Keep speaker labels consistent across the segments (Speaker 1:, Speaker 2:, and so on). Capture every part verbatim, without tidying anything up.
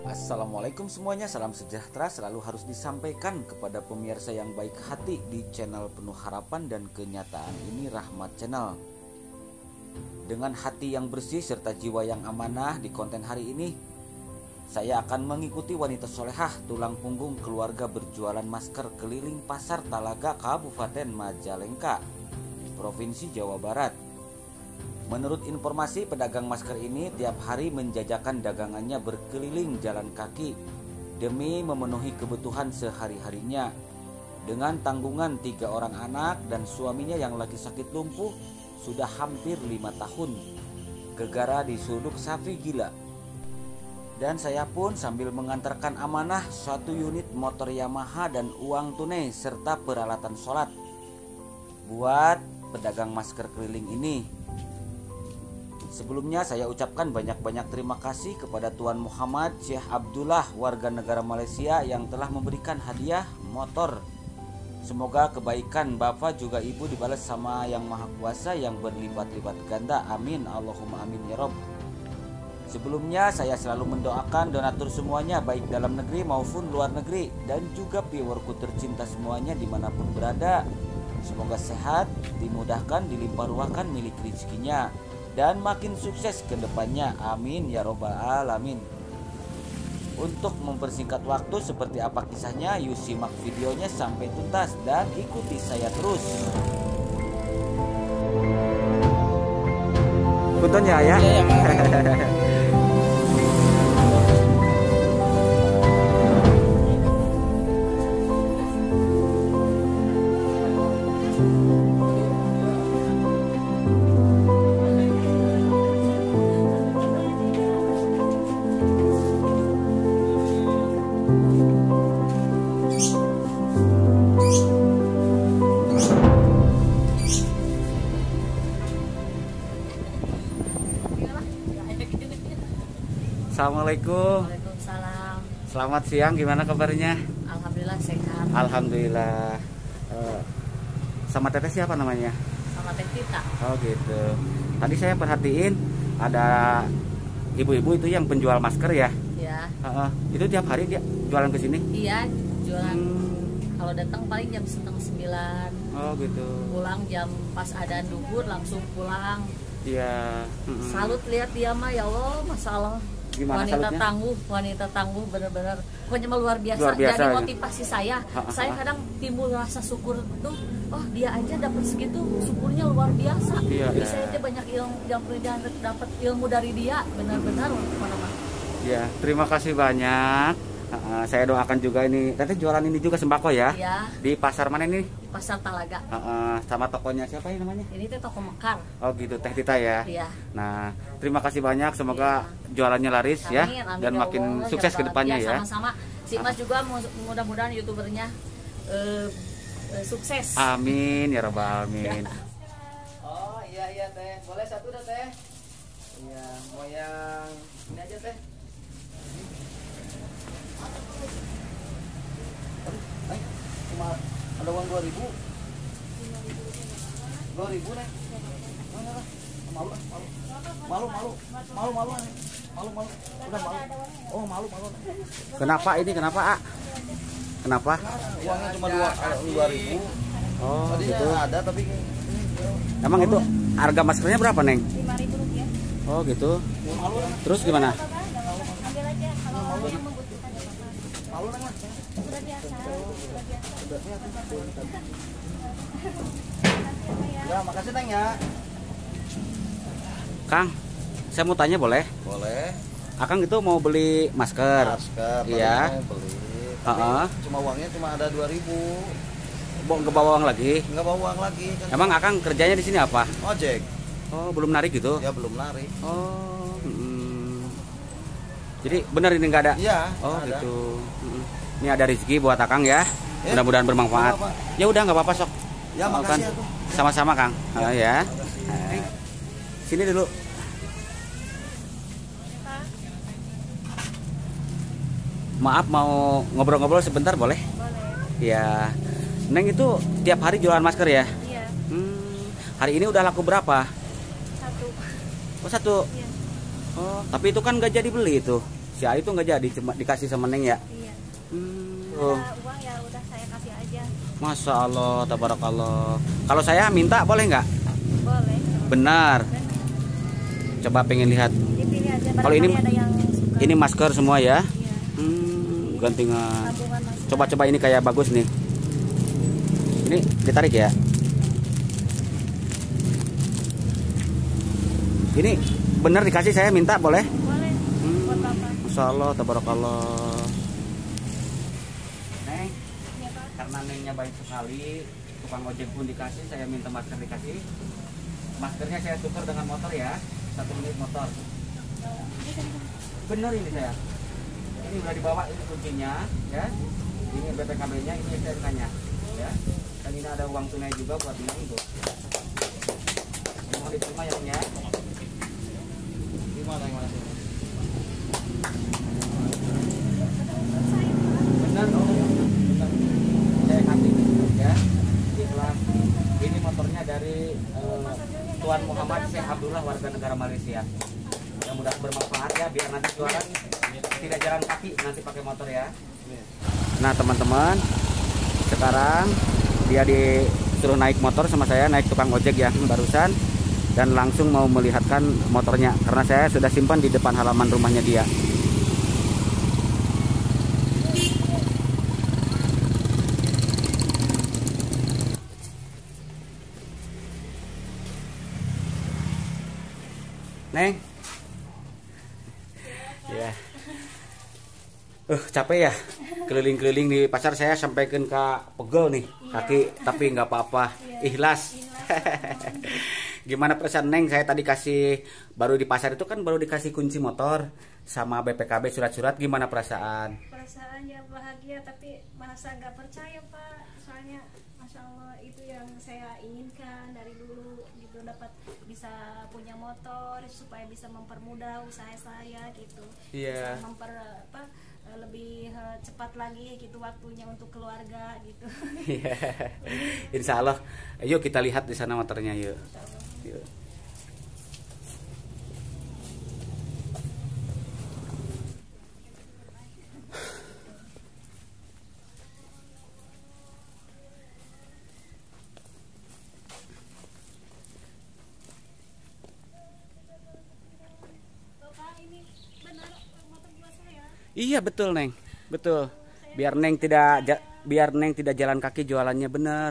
Speaker 1: Assalamualaikum semuanya, salam sejahtera selalu harus disampaikan kepada pemirsa yang baik hati di channel penuh harapan dan kenyataan ini, Rahmat Channel. Dengan hati yang bersih serta jiwa yang amanah, di konten hari ini saya akan mengikuti wanita solehah tulang punggung keluarga berjualan masker keliling pasar Talaga, Kabupaten Majalengka, Provinsi Jawa Barat. Menurut informasi, pedagang masker ini tiap hari menjajakan dagangannya berkeliling jalan kaki demi memenuhi kebutuhan sehari-harinya. Dengan tanggungan tiga orang anak dan suaminya yang lagi sakit lumpuh sudah hampir lima tahun, gegara disuduk sapi gila. Dan saya pun sambil mengantarkan amanah satu unit motor Yamaha dan uang tunai serta peralatan sholat buat pedagang masker keliling ini. Sebelumnya saya ucapkan banyak-banyak terima kasih kepada Tuan Muhammad Syekh Abdullah, warga negara Malaysia, yang telah memberikan hadiah motor. Semoga kebaikan Bapak juga Ibu dibalas sama Yang Maha Kuasa yang berlipat-lipat ganda. Amin, Allahumma amin ya Rob. Sebelumnya saya selalu mendoakan donatur semuanya, baik dalam negeri maupun luar negeri, dan juga viewerku tercinta semuanya dimanapun berada. Semoga sehat, dimudahkan, dilimpah ruahkan milik rezekinya, dan makin sukses ke depannya. Amin ya robbal alamin. Untuk mempersingkat waktu, seperti apa kisahnya, yuk simak videonya sampai tuntas dan ikuti saya terus. Puntennya ya. Iya, ya. Assalamualaikum.
Speaker 2: Waalaikumsalam.
Speaker 1: Selamat siang, gimana kabarnya?
Speaker 2: Alhamdulillah sehat.
Speaker 1: Alhamdulillah. Uh, sama teteh siapa namanya?
Speaker 2: Sama Teh Tita.
Speaker 1: Oh gitu. Tadi saya perhatiin ada ibu-ibu itu yang penjual masker ya.
Speaker 2: Ya.
Speaker 1: Uh, uh, itu tiap hari dia jualan ke sini?
Speaker 2: Iya, jualan.
Speaker 1: Hmm.
Speaker 2: Kalau datang paling jam setengah sembilan.
Speaker 1: Oh gitu.
Speaker 2: Pulang jam pas adzan duhur langsung pulang.
Speaker 1: Iya. Hmm.
Speaker 2: Salut lihat dia mah, ya Allah, masalah.
Speaker 1: Gimana
Speaker 2: wanita
Speaker 1: salutnya?
Speaker 2: tangguh, wanita tangguh benar-benar pokoknya mah luar biasa.
Speaker 1: Luar biasa,
Speaker 2: jadi
Speaker 1: ya?
Speaker 2: motivasi saya.
Speaker 1: Ha, ha,
Speaker 2: saya
Speaker 1: ha.
Speaker 2: kadang timbul rasa syukur tuh, oh dia aja dapat segitu, syukurnya luar biasa.
Speaker 1: Iya,
Speaker 2: Jadi
Speaker 1: iya.
Speaker 2: saya aja banyak ilmu, yang dapat ilmu dari dia, benar-benar mana-mana.
Speaker 1: Ya, terima kasih banyak. Uh, saya doakan juga ini. Teteh jualan ini juga sembako ya?
Speaker 2: Ya.
Speaker 1: Di pasar mana ini?
Speaker 2: Pasar Talaga.
Speaker 1: Uh, uh, sama tokonya siapa ini namanya?
Speaker 2: Ini tuh toko Mekar.
Speaker 1: Oh gitu, Teh Tita ya.
Speaker 2: Iya.
Speaker 1: Nah, terima kasih banyak. Semoga ya. jualannya laris
Speaker 2: Amin,
Speaker 1: ya,
Speaker 2: amin,
Speaker 1: dan
Speaker 2: ya
Speaker 1: makin
Speaker 2: Allah,
Speaker 1: sukses ke depannya ya.
Speaker 2: Sama-sama. Si Mas juga mudah-mudahan youtubernya uh, uh, sukses.
Speaker 1: Amin ya robbal alamin.
Speaker 3: Oh iya iya teh, boleh satu dah teh. Iya, mau yang ini aja teh. Aduh, cuma ada uang dua ribu. Dua ribu nih. Malu, malu, malu, malu, malu, malu, malu, malu, udah malu. Oh malu, malu.
Speaker 1: Kenapa ini? Kenapa A? Kenapa?
Speaker 3: Uangnya cuma dua dua ribu.
Speaker 1: Oh
Speaker 3: Tadinya
Speaker 1: gitu.
Speaker 3: ada tapi
Speaker 1: Emang itu harga maskernya berapa Neng?
Speaker 4: lima ribu rupiah.
Speaker 1: Oh gitu.
Speaker 3: malu,
Speaker 1: Terus gimana?
Speaker 4: Ambil aja kalau yang membutuhkan.
Speaker 3: malu neng.
Speaker 4: Sudah biasa, sudah biasa.
Speaker 3: Ya makasih neng ya.
Speaker 1: Kang, saya mau tanya boleh?
Speaker 3: Boleh.
Speaker 1: Akang itu mau beli masker.
Speaker 3: Masker.
Speaker 1: Iya.
Speaker 3: Mau beli. Tapi
Speaker 1: Uh-uh.
Speaker 3: cuma uangnya cuma ada dua ribu.
Speaker 1: Mau ke bawang lagi?
Speaker 3: Nggak bawa uang lagi kan.
Speaker 1: Emang Akang kerjanya di sini apa?
Speaker 3: Ojek.
Speaker 1: Oh, belum narik gitu?
Speaker 3: Ya belum narik.
Speaker 1: Oh, mm. Jadi benar ini nggak ada?
Speaker 3: Iya.
Speaker 1: Oh
Speaker 3: ada.
Speaker 1: gitu. Mm. Ini ada rezeki buat Akang ya.
Speaker 3: Eh,
Speaker 1: Mudah-mudahan bermanfaat.
Speaker 3: nggak apa-apa.
Speaker 1: Ya udah nggak apa-apa sok.
Speaker 3: Ya
Speaker 1: Oh,
Speaker 3: makasih
Speaker 1: kan?
Speaker 3: aku.
Speaker 1: Sama-sama Kang.
Speaker 3: Ya.
Speaker 1: Oh, ya. Eh, Sini dulu. Maaf mau ngobrol-ngobrol sebentar boleh?
Speaker 4: Boleh.
Speaker 1: Ya. Neng itu tiap hari jualan masker ya?
Speaker 4: Iya,
Speaker 1: Hmm, hari ini udah laku berapa?
Speaker 4: satu.
Speaker 1: Oh satu.
Speaker 4: Iya.
Speaker 1: Oh, tapi itu kan nggak jadi beli itu. Si Ali tuh nggak jadi, cuma dikasih sama Neng ya.
Speaker 4: Iya.
Speaker 1: Hmm. Oh.
Speaker 4: Ada uang ya udah saya kasih aja.
Speaker 1: Masya Allah, tabarakallah. Kalau saya minta boleh nggak?
Speaker 4: Boleh.
Speaker 1: Benar. Coba pengen lihat.
Speaker 4: Dipilih aja.
Speaker 1: Kalau ini
Speaker 4: barangkali ada yang suka.
Speaker 1: ini masker semua ya.
Speaker 4: Iya.
Speaker 1: Hmm, gantingan.
Speaker 4: Tabungan masker.
Speaker 1: Coba-coba ini kayak bagus nih. Ini ditarik ya. Ini bener dikasih, saya minta boleh?
Speaker 4: Boleh.
Speaker 1: Hmm,
Speaker 4: Buat bapak.
Speaker 1: Masya Allah, tabarakallah. Neng,
Speaker 4: Iya Pak.
Speaker 1: karena Nengnya baik sekali, tukang ojek pun dikasih, saya minta masker dikasih. Maskernya saya tukar dengan motor ya, satu menit motor. Bener ini saya. Ini udah dibawa, ini kuncinya, ya. Ini B P K B-nya, ini S T N-nya, ya. Dan ini ada uang tunai juga buat Neng itu. Mau diterima ya, Neng ya?
Speaker 3: Gimana yang mana sih?
Speaker 1: Benar, oh, benar. Saya kasih ya. Itulah ini motornya dari eh, Tuan Muhammad Syekh Abdullah, warga negara Malaysia. Mudah-mudahan bermanfaat ya, biar nanti jualan tidak jalan kaki, nanti pakai motor ya. Nah teman-teman, sekarang dia disuruh naik motor sama saya, naik tukang ojek yang barusan, dan langsung mau melihatkan motornya karena saya sudah simpan di depan halaman rumahnya dia. Neng, ya, uh capek ya, keliling-keliling di pasar. Saya sampaikan ke pegel nih kaki, tapi nggak apa-apa, ikhlas. Gimana perasaan Neng? Saya tadi kasih, baru di pasar itu kan baru dikasih kunci motor sama B P K B, surat-surat. Gimana perasaan?
Speaker 4: Perasaan ya bahagia, tapi merasa nggak percaya Pak. Soalnya Masya Allah itu yang saya inginkan dari dulu gitu, dapat bisa punya motor supaya bisa mempermudah usaha saya gitu.
Speaker 1: Iya.
Speaker 4: Bisa memper apa lebih eh, cepat lagi gitu waktunya untuk keluarga gitu.
Speaker 1: Iya. Insya Allah. Yuk kita lihat di sana motornya yuk. Yuk.
Speaker 4: Bapak ini benar motor buat saya.
Speaker 1: Iya betul Neng, betul. Biar Neng tidak ja- biar Neng tidak jalan kaki, jualannya bener.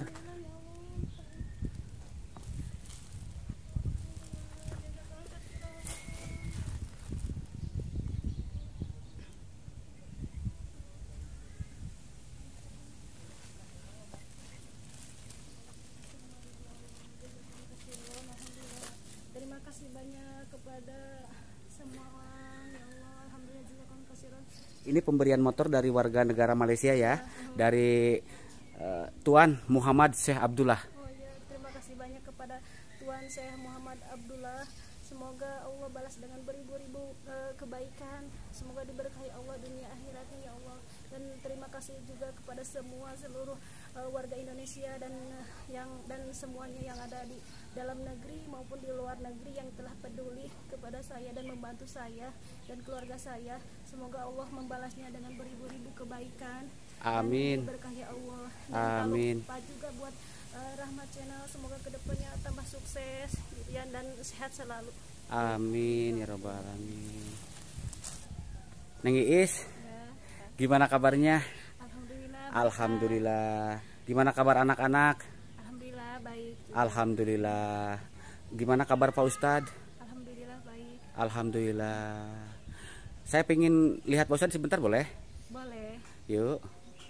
Speaker 4: Terima kasih banyak kepada semua orang ya Allah, alhamdulillah juga kami kasih.
Speaker 1: Ini pemberian motor dari warga negara Malaysia ya, dari eh, Tuan Muhammad Syekh Abdullah.
Speaker 4: Oh ya, terima kasih banyak kepada Tuan Syekh Muhammad Abdullah. Semoga Allah balas dengan beribu-ribu eh, kebaikan. Semoga diberkahi Allah dunia akhiratnya ya Allah. Dan terima kasih juga kepada semua seluruh eh, warga Indonesia dan eh, yang dan semuanya yang ada di dalam negeri maupun di luar negeri yang telah peduli kepada saya dan membantu saya dan keluarga saya. Semoga Allah membalasnya dengan beribu-ribu kebaikan.
Speaker 1: Amin.
Speaker 4: Dan diberkahi Allah. Dan
Speaker 1: Amin.
Speaker 4: jangan lupa juga buat uh, Rahmat Channel, semoga kedepannya tambah sukses gitu ya, dan sehat selalu.
Speaker 1: Amin ya robbal alamin. Neng Iis,
Speaker 4: Ya.
Speaker 1: gimana kabarnya?
Speaker 4: Alhamdulillah.
Speaker 1: Alhamdulillah. Gimana kabar anak-anak?
Speaker 4: Alhamdulillah baik.
Speaker 1: Alhamdulillah. Gimana kabar Pak Ustadz?
Speaker 4: Alhamdulillah baik.
Speaker 1: Alhamdulillah. Saya pengen lihat Pak Ustadz sebentar boleh?
Speaker 4: Boleh.
Speaker 1: Yuk.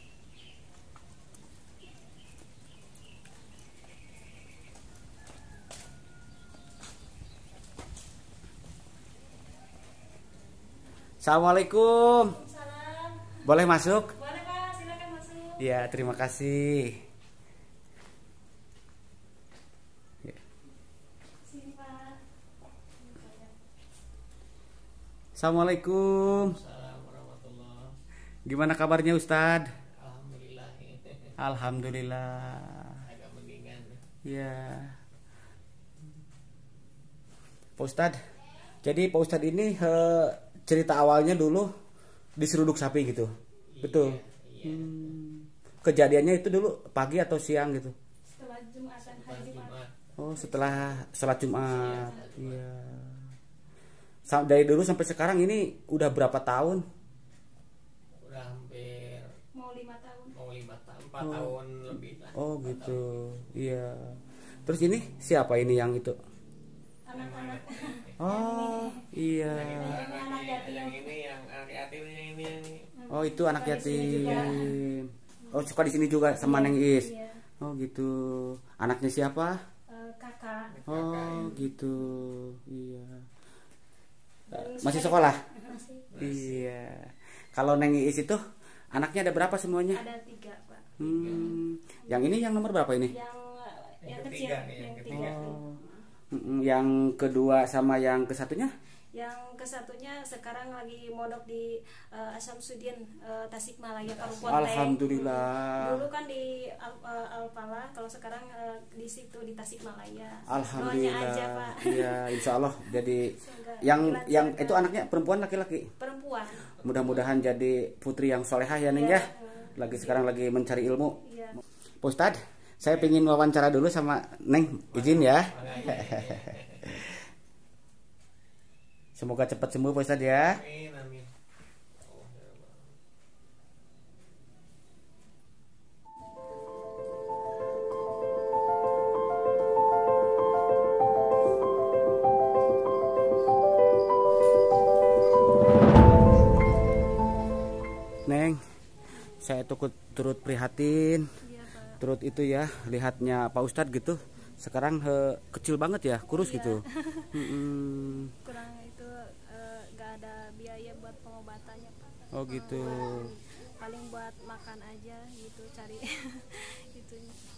Speaker 1: Assalamualaikum.
Speaker 4: Salam.
Speaker 1: Boleh masuk?
Speaker 4: Boleh Pak, silakan masuk.
Speaker 1: Ya, terima kasih.
Speaker 4: Sini Pak.
Speaker 1: Assalamualaikum.
Speaker 3: Assalamualaikum warahmatullahi.
Speaker 1: Gimana kabarnya Ustadz?
Speaker 3: Alhamdulillah.
Speaker 1: Alhamdulillah.
Speaker 3: Agak mendingan.
Speaker 1: Ya. Pak Ustadz, jadi Pak Ustadz ini eh, cerita awalnya dulu
Speaker 3: diseruduk sapi gitu. Betul. Hmm. Kejadiannya itu dulu pagi atau siang gitu?
Speaker 4: Setelah Jumatan hari Jumat.
Speaker 3: Oh, setelah sholat Jumat. Iya. Sa- Dari dulu sampai sekarang ini udah berapa tahun?
Speaker 5: Udah hampir
Speaker 4: Mau lima tahun.
Speaker 5: mau lima tahun, empat
Speaker 3: Oh.
Speaker 5: tahun lebih lah.
Speaker 3: Oh gitu. Iya. Terus ini siapa ini yang itu?
Speaker 4: Anak-anak.
Speaker 3: Oh, iya.
Speaker 4: Ini anak yatim.
Speaker 5: Yang ini yang anak yatim, yang ini yang ini.
Speaker 3: Oh, itu anak
Speaker 4: Suka di sini juga.
Speaker 3: yatim. Oh, suka di sini juga sama Neng Is.
Speaker 4: Iya.
Speaker 3: Oh, gitu. Anaknya siapa?
Speaker 4: Eh, kakak.
Speaker 3: Oh, gitu. Iya.
Speaker 4: Dan
Speaker 3: Masih
Speaker 4: suka-
Speaker 3: sekolah?
Speaker 4: Masih.
Speaker 3: Iya. Kalau Neng Is itu anaknya ada berapa semuanya?
Speaker 4: Ada tiga, Pak.
Speaker 3: Hmm. Yang ini yang nomor berapa ini?
Speaker 4: Yang yang,
Speaker 5: Yang
Speaker 4: kecil,
Speaker 5: ketiga nih, yang
Speaker 4: yang
Speaker 5: ketiga.
Speaker 4: tiga.
Speaker 3: Oh. Mm-mm. Yang kedua sama yang kesatunya?
Speaker 4: Yang kesatunya sekarang lagi mondok di uh, Asamsudin, uh, Tasikmalaya, Kabupaten.
Speaker 3: Alhamdulillah.
Speaker 4: Dulu kan di Al, uh, Alpala, kalau sekarang uh, di situ di Tasikmalaya. Doanya
Speaker 3: Alhamdulillah.
Speaker 4: aja, Pak.
Speaker 3: Iya, insya Allah jadi
Speaker 4: Semoga
Speaker 3: yang
Speaker 4: dilancarkan.
Speaker 3: yang itu anaknya perempuan laki-laki.
Speaker 4: Perempuan.
Speaker 3: Mudah-mudahan jadi putri yang solehah ya Neng ya.
Speaker 4: Iya,
Speaker 3: Lagi sekarang lagi mencari ilmu.
Speaker 4: Iya.
Speaker 3: Pak Ustadz, saya pengen wawancara dulu sama Neng, izin ya. Semoga cepat sembuh Pak Ustadz ya.
Speaker 5: Amin, amin.
Speaker 3: Neng, saya turut turut prihatin,
Speaker 4: Iya, Pak.
Speaker 3: turut itu ya lihatnya Pak Ustadz gitu. Sekarang he, kecil banget ya, kurus
Speaker 4: Iya.
Speaker 3: gitu. Mm-mm.
Speaker 4: Kurang itu uh, gak ada biaya buat pengobatannya, Pak.
Speaker 3: Oh gitu.
Speaker 4: Paling buat makan aja gitu, cari gitu.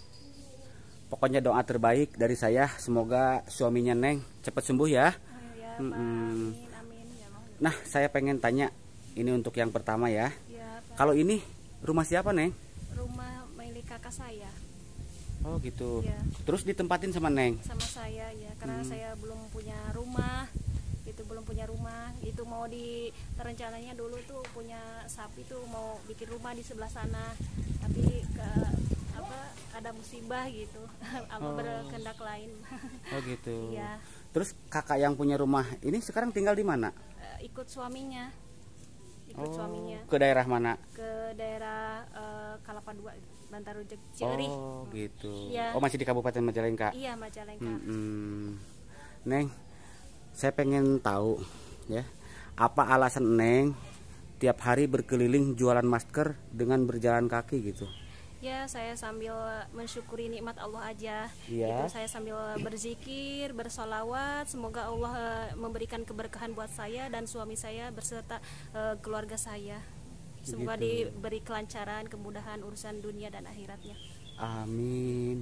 Speaker 3: Pokoknya doa terbaik dari saya, semoga suaminya Neng cepat sembuh ya.
Speaker 4: Oh, ya, Pak.
Speaker 3: Mm-mm.
Speaker 4: Amin, amin. Ya, mohon.
Speaker 3: Nah, saya pengen tanya ini untuk yang pertama ya.
Speaker 4: Ya, Pak.
Speaker 3: Kalau ini rumah siapa Neng?
Speaker 4: Rumah milik kakak saya.
Speaker 3: Oh gitu.
Speaker 4: Iya.
Speaker 3: Terus ditempatin sama Neng.
Speaker 4: Sama saya ya, karena
Speaker 3: Hmm.
Speaker 4: saya belum punya rumah. Itu belum punya rumah. Itu mau di rencananya dulu tuh punya sapi tuh mau bikin rumah di sebelah sana. Tapi ke apa ada musibah gitu. Allah
Speaker 3: Oh.
Speaker 4: berkehendak lain.
Speaker 3: Oh gitu.
Speaker 4: Iya.
Speaker 3: Terus kakak yang punya rumah ini sekarang tinggal di mana?
Speaker 4: Eh, ikut suaminya. Ikut
Speaker 3: Oh,
Speaker 4: suaminya
Speaker 3: ke daerah mana?
Speaker 4: ke daerah eh, Kalapa dua, Bantaru Cieueuih.
Speaker 3: Oh gitu.
Speaker 4: Iya.
Speaker 3: Oh masih di Kabupaten Majalengka.
Speaker 4: Iya, Majalengka.
Speaker 3: Mm-mm. Neng, saya pengen tahu ya, apa alasan Neng tiap hari berkeliling jualan masker dengan berjalan kaki gitu?
Speaker 4: Ya, saya sambil mensyukuri nikmat Allah aja.
Speaker 3: Iya.
Speaker 4: Itu saya sambil berzikir, bersolawat. Semoga Allah eh, memberikan keberkahan buat saya dan suami saya berserta eh, keluarga saya. Semoga
Speaker 3: Gitu.
Speaker 4: diberi kelancaran, kemudahan urusan dunia dan akhiratnya.
Speaker 3: Amin.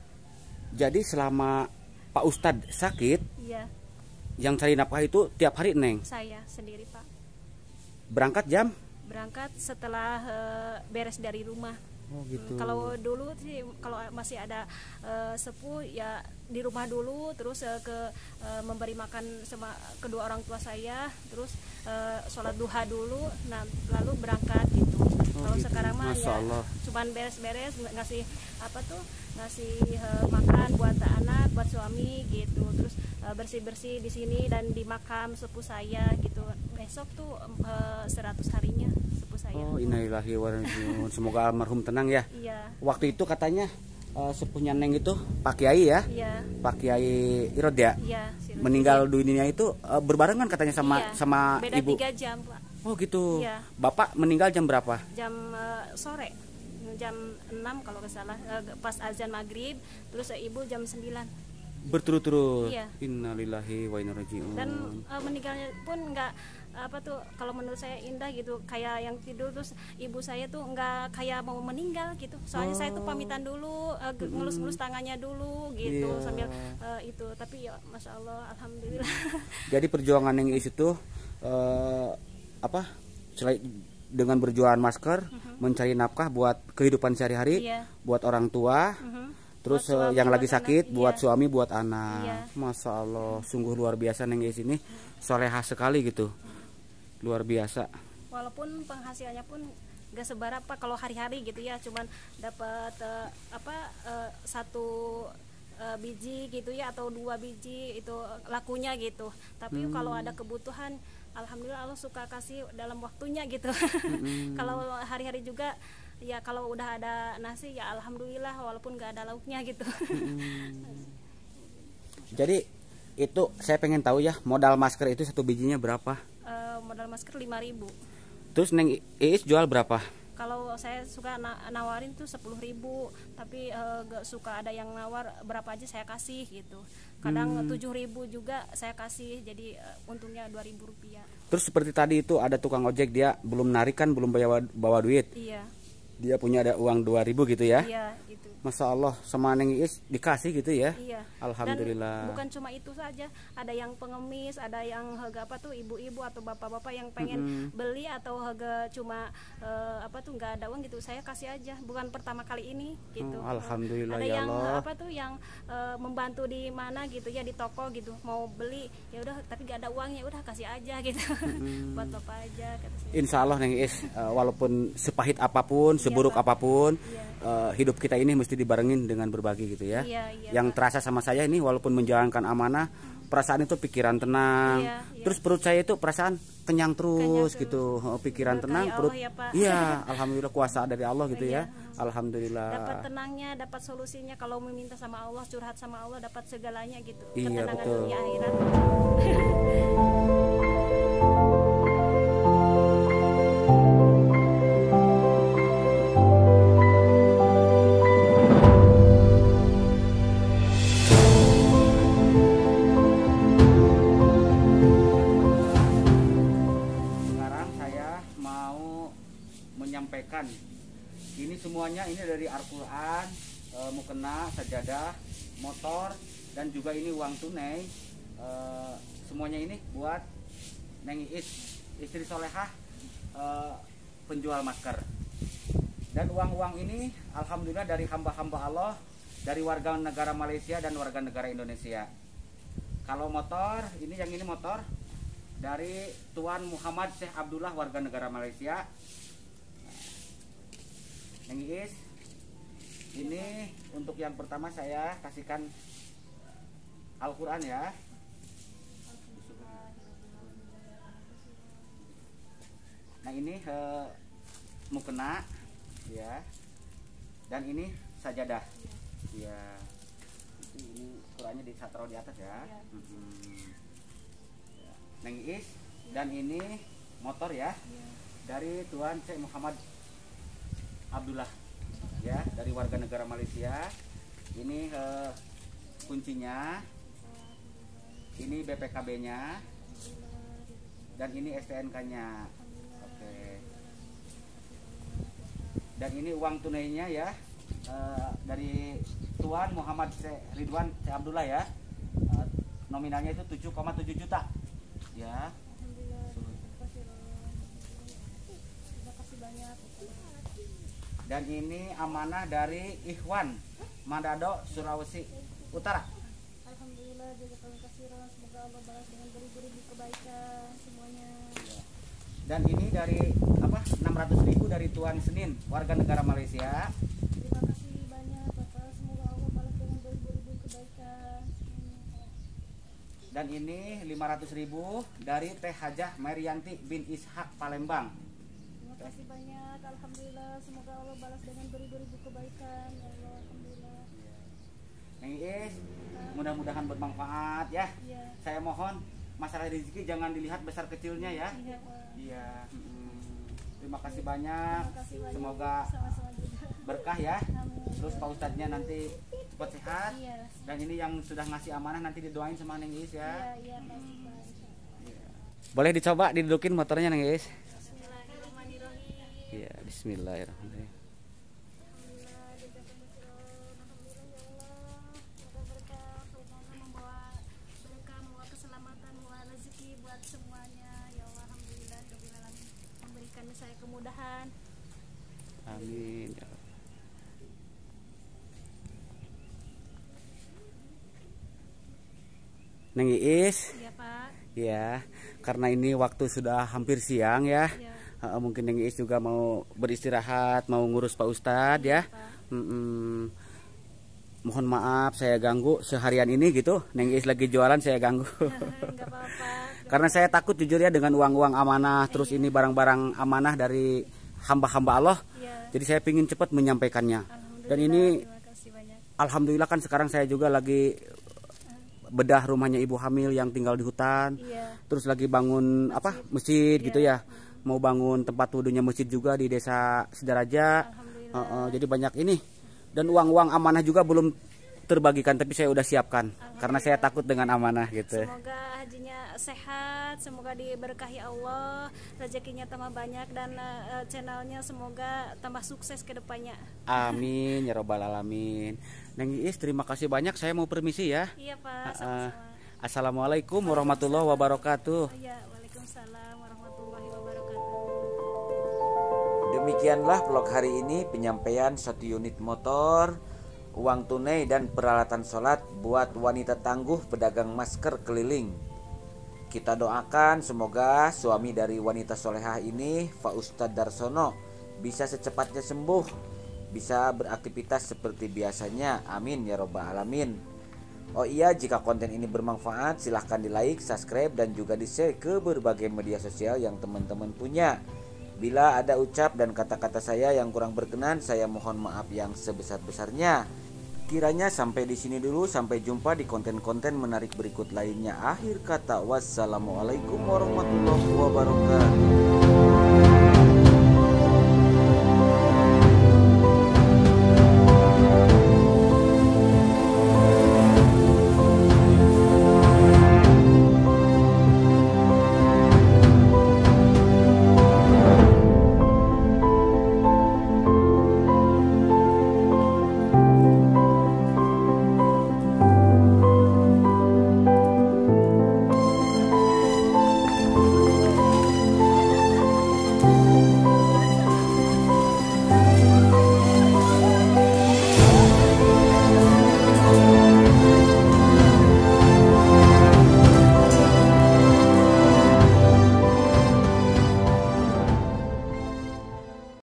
Speaker 3: Jadi selama Pak Ustadz sakit,
Speaker 4: Iya,
Speaker 3: yang cari nafkah itu tiap hari Neng
Speaker 4: saya sendiri, Pak.
Speaker 3: berangkat jam?
Speaker 4: Berangkat setelah eh, beres dari rumah.
Speaker 3: Oh gitu.
Speaker 4: Kalau dulu sih kalau masih ada eh, sepuh ya di rumah dulu, terus eh, ke eh, memberi makan sama kedua orang tua saya, terus eh, sholat duha dulu, nah lalu berangkat gitu.
Speaker 3: Oh,
Speaker 4: Kalau
Speaker 3: gitu.
Speaker 4: sekarang mah
Speaker 3: Masya
Speaker 4: ya
Speaker 3: Allah.
Speaker 4: cuman beres-beres ng- ngasih apa tuh ngasih eh, makan buat anak, buat suami gitu, terus eh, bersih-bersih di sini dan di makam sepuh saya gitu. Besok tuh eh, seratus harinya sepuh saya.
Speaker 3: Oh innalillahi wa inna ilaihi raji'un. Semoga almarhum tenang ya.
Speaker 4: Iya,
Speaker 3: Waktu itu katanya eh, sepuhnya Neng itu Pak Kiai ya,
Speaker 4: iya,
Speaker 3: Pak Kiai Irod ya,
Speaker 4: iya. si Rudy.
Speaker 3: meninggal dunia itu eh, berbarengan katanya sama
Speaker 4: Iya,
Speaker 3: sama
Speaker 4: beda
Speaker 3: ibu.
Speaker 4: tiga jam, Pak.
Speaker 3: Oh gitu.
Speaker 4: Iya.
Speaker 3: Bapak meninggal jam berapa?
Speaker 4: Jam eh, sore, jam enam kalau nggak salah, eh, pas azan maghrib, terus eh, ibu jam sembilan.
Speaker 3: Berturut-turut.
Speaker 4: Iya.
Speaker 3: Innalillahi wa inna ilaihi raji'un.
Speaker 4: Dan eh, meninggalnya pun nggak apa tuh, kalau menurut saya indah gitu, kayak yang tidur terus ibu saya tuh nggak kayak mau meninggal gitu. Soalnya saya tuh pamitan dulu, eh, ge- ngelus-ngelus tangannya dulu gitu.
Speaker 3: Iya.
Speaker 4: Sambil eh, itu, tapi ya masya Allah, alhamdulillah.
Speaker 3: Jadi perjuangan Neng Is itu eh, apa? Selain dengan berjualan masker, mencari nafkah buat kehidupan sehari-hari,
Speaker 4: Iya.
Speaker 3: buat orang tua,
Speaker 4: Mhm.
Speaker 3: terus
Speaker 4: Buat suami,
Speaker 3: eh, yang
Speaker 4: buat
Speaker 3: lagi
Speaker 4: anak,
Speaker 3: sakit, buat
Speaker 4: iya.
Speaker 3: suami, buat anak.
Speaker 4: Iya.
Speaker 3: Masya Allah, sungguh luar biasa Neng Is ini, solehah sekali gitu, luar biasa.
Speaker 4: walaupun penghasilannya pun gak seberapa kalau hari-hari gitu ya, cuman dapat uh, apa uh, satu uh, biji gitu ya atau dua biji itu lakunya gitu. Tapi hmm. kalau ada kebutuhan, alhamdulillah Allah suka kasih dalam waktunya gitu. Hmm. Kalau hari-hari juga ya kalau udah ada nasi ya alhamdulillah walaupun gak ada lauknya gitu. Hmm.
Speaker 3: Jadi itu saya pengen tahu ya, modal masker itu satu bijinya berapa?
Speaker 4: Uh, modal masker lima ribu.
Speaker 3: Terus Neng Iis jual berapa?
Speaker 4: Kalau saya suka na nawarin tuh sepuluh ribu, tapi uh, gak suka ada yang nawar berapa aja saya kasih gitu. Kadang tujuh hmm. ribu juga saya kasih, jadi uh, untungnya dua ribu rupiah.
Speaker 3: Terus seperti tadi itu ada tukang ojek, dia belum narik kan, belum bawa, bawa duit.
Speaker 4: Iya. Dia
Speaker 3: punya ada uang dua ribu gitu ya.
Speaker 4: Iya, itu.
Speaker 3: Masya Allah, sama Neng Iis dikasih gitu ya.
Speaker 4: Iya.
Speaker 3: Alhamdulillah.
Speaker 4: Dan bukan cuma itu saja, ada yang pengemis, ada yang harga apa tuh ibu-ibu atau bapak-bapak yang pengen mm-hmm. beli atau harga cuma uh, apa tuh nggak ada uang gitu, saya kasih aja. Bukan pertama kali ini gitu.
Speaker 3: Oh, alhamdulillah
Speaker 4: ada
Speaker 3: ya
Speaker 4: yang
Speaker 3: Allah.
Speaker 4: apa tuh yang uh, membantu di mana gitu ya, di toko gitu, mau beli ya udah tapi nggak ada uangnya, udah kasih aja gitu. Mm-hmm. Buat bapak aja kata saya.
Speaker 3: Insya Allah Neng Iis, uh, walaupun sepahit apapun, seburuk iya, apapun, iya. uh, hidup kita ini mesti dibarengin dengan berbagi gitu ya.
Speaker 4: Iya, iya,
Speaker 3: yang Pak. Terasa sama saya ini walaupun menjalankan amanah, hmm. perasaan itu pikiran tenang. Iya, iya. Terus perut saya itu perasaan kenyang terus, kenyang gitu. Terus. Pikiran Berkaya tenang, perut. Ya, iya, alhamdulillah kuasa dari Allah gitu ya. Iya. Alhamdulillah.
Speaker 4: Dapat tenangnya, dapat solusinya kalau meminta sama Allah, curhat sama Allah, dapat segalanya gitu.
Speaker 3: Iya,
Speaker 4: ketenangan
Speaker 3: betul.
Speaker 4: dunia akhirat.
Speaker 3: Menyampaikan ini semuanya, ini dari Al-Quran, e, mukena, sajadah, motor, dan juga ini uang tunai. E, semuanya ini buat Neng Iis, istri solehah, e, penjual masker. Dan uang-uang ini alhamdulillah dari hamba-hamba Allah, dari warga negara Malaysia dan warga negara Indonesia. Kalau motor, ini yang ini motor dari Tuan Muhammad Syekh Abdullah, warga negara Malaysia. Neng Iis, ini untuk yang pertama saya kasihkan Al-Quran ya. Nah ini he, mukena ya, dan ini sajadah ya. Ini Qurannya ditaruh di atas ya. Hmm. Neng Iis, dan ini motor ya, dari Tuan Syekh Muhammad Abdullah ya, dari warga negara Malaysia. Ini eh, kuncinya, ini B P K B-nya, dan ini S T N K-nya. Oke. Dan ini uang tunainya ya, eh, dari Tuan Muhammad Syekh Ridwan Syekh Abdullah ya. Eh, nominalnya itu tujuh koma tujuh juta ya. Dan ini amanah dari Ikhwan Manado, Sulawesi Utara.
Speaker 4: Alhamdulillah, jazakallahu khairan, semoga Allah balas dengan beribu-ribu kebaikan semuanya.
Speaker 3: Dan ini dari apa? enam ratus ribu dari Tuan Senin, warga negara Malaysia.
Speaker 4: Terima kasih banyak Bapak, semoga Allah balas dengan beribu-ribu kebaikan.
Speaker 3: Dan ini lima ratus ribu dari Teh Hajah Marianti bin Ishak, Palembang.
Speaker 4: Terima kasih banyak, alhamdulillah, semoga Allah balas dengan beribu-ribu kebaikan ya Allah, alhamdulillah.
Speaker 3: Neng Iis, mudah-mudahan bermanfaat ya.
Speaker 4: Ya.
Speaker 3: Saya mohon masalah rezeki jangan dilihat besar kecilnya ya.
Speaker 4: Iya.
Speaker 3: Iya. Hmm. Terima kasih banyak.
Speaker 4: Terima kasih banyak.
Speaker 3: Semoga
Speaker 4: sama-sama juga.
Speaker 3: Berkah ya.
Speaker 4: Amin.
Speaker 3: Terus Pak Ustadznya nanti cepat sehat.
Speaker 4: Iya.
Speaker 3: Dan ini yang sudah ngasih amanah nanti didoain sama Neng Iis ya.
Speaker 4: Iya, iya, pasti, Pak.
Speaker 3: Iya. Boleh dicoba didudukin motornya Neng Iis.
Speaker 4: Bismillahirrahmanirrahim.
Speaker 3: Iya, bismillahirrahmanirrahim.
Speaker 4: Saya kemudahan.
Speaker 3: Amin ya. Neng Iis.
Speaker 4: Iya, Pak.
Speaker 3: Ya, karena ini waktu sudah hampir siang ya.
Speaker 4: Ya.
Speaker 3: Uh, mungkin Neng Iis juga mau beristirahat, mau ngurus Pak Ustadz ya. Mm-mm. Mohon maaf saya ganggu seharian ini gitu. Neng Iis lagi jualan saya ganggu.
Speaker 4: Nggak apa-apa.
Speaker 3: Karena saya takut jujur ya dengan uang-uang amanah, terus ini barang-barang amanah dari hamba-hamba Allah.
Speaker 4: Iya.
Speaker 3: Jadi saya ingin cepat menyampaikannya.
Speaker 4: Alhamdulillah,
Speaker 3: Dan ini
Speaker 4: terima kasih banyak.
Speaker 3: alhamdulillah kan sekarang saya juga lagi bedah rumahnya ibu hamil yang tinggal di hutan.
Speaker 4: Iya.
Speaker 3: Terus lagi bangun apa masjid gitu ya. Mau bangun tempat wudhunya masjid juga di desa Sidaraja.
Speaker 4: Alhamdulillah.
Speaker 3: Uh, uh, jadi banyak ini. Dan uang-uang amanah juga belum terbagikan, tapi saya udah siapkan karena saya takut dengan amanah gitu.
Speaker 4: Semoga hajinya sehat, semoga diberkahi Allah, rezekinya tambah banyak, dan uh, channelnya semoga tambah sukses ke depannya.
Speaker 3: Amin ya robbal alamin. Neng Iis terima kasih banyak, saya mau permisi ya.
Speaker 4: Iya
Speaker 3: Uh,
Speaker 4: Pak, sama-sama.
Speaker 3: Assalamualaikum warahmatullahi wabarakatuh.
Speaker 4: Iya, waalaikumsalam warahmatullahi wabarakatuh.
Speaker 1: Demikianlah vlog hari ini, penyampaian satu unit motor, uang tunai dan peralatan sholat buat wanita tangguh pedagang masker keliling. Kita doakan semoga suami dari wanita solehah ini, Pak Ustadz Darsono, bisa secepatnya sembuh, bisa beraktivitas seperti biasanya. Amin ya robbal alamin. Oh iya, jika konten ini bermanfaat silahkan di like, subscribe, dan juga di share ke berbagai media sosial yang teman-teman punya. Bila ada ucap dan kata-kata saya yang kurang berkenan, saya mohon maaf yang sebesar-besarnya. Kiranya sampai di sini dulu, sampai jumpa di konten-konten menarik berikut lainnya. Akhir kata, wassalamualaikum warahmatullahi wabarakatuh.